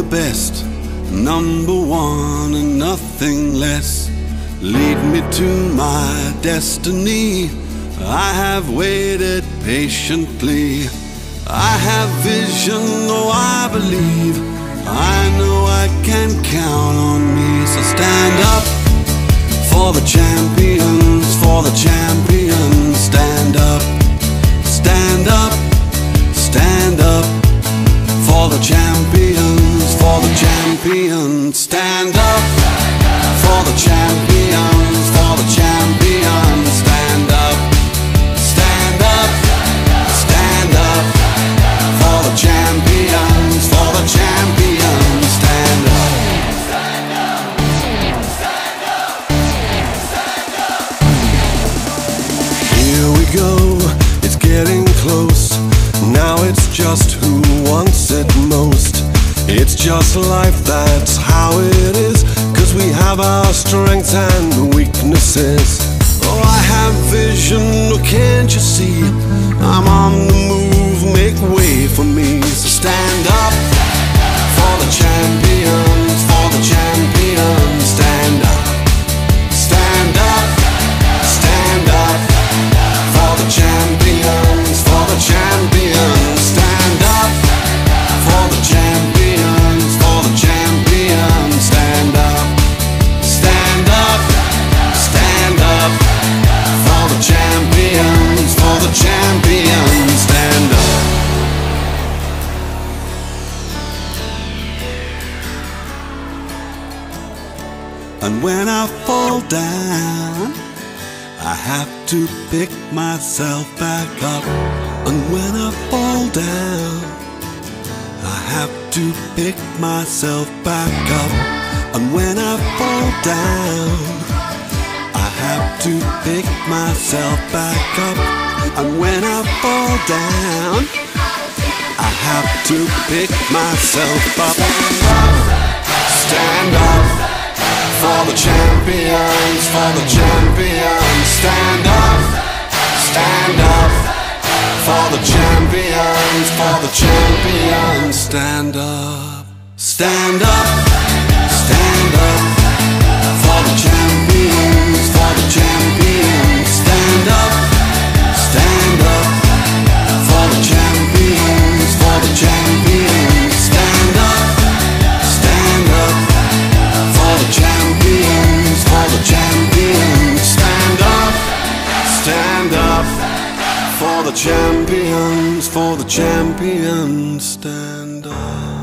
best, number one and nothing less. Lead me to my destiny. I have waited patiently. I have vision, oh I believe. I know I can count on me. So stand up for the champions, for the champions. Stand up, stand up, stand up for the champions, for the champions. Stand up for the champions, for the champions. Stand up, stand up, stand up for the champions, for the champions. Stand up. Stand up, stand up, stand up. Here we go, it's getting close. Now it's just who wants it most. It's just life, that's how it is. 'Cause we have our strengths and weaknesses. Oh, I have vision, oh can't you see? I'm on the move, make way for me. So stand up for the champions, for the champions. Stand up, stand up, stand up for the champions, for the champions. Stand up for the champions, for the champions. Stand up, stand up, stand up for the champions, for the champions. Stand up. And when I fall down, I have to pick myself back up. And when I fall down, I have to pick myself back up. And when I fall down, I have to pick myself back up. And when I fall down, I have to pick myself up. Stand up for the champions, for the champions. Stand up, stand up for the champions, for the champions. Stand up, stand up, stand up for the champions, for the champions. Stand up, stand up for the champions, for the champions. Stand up, stand up for the champions, for the champions. Stand up, stand up for the champions, for the champions. Stand up.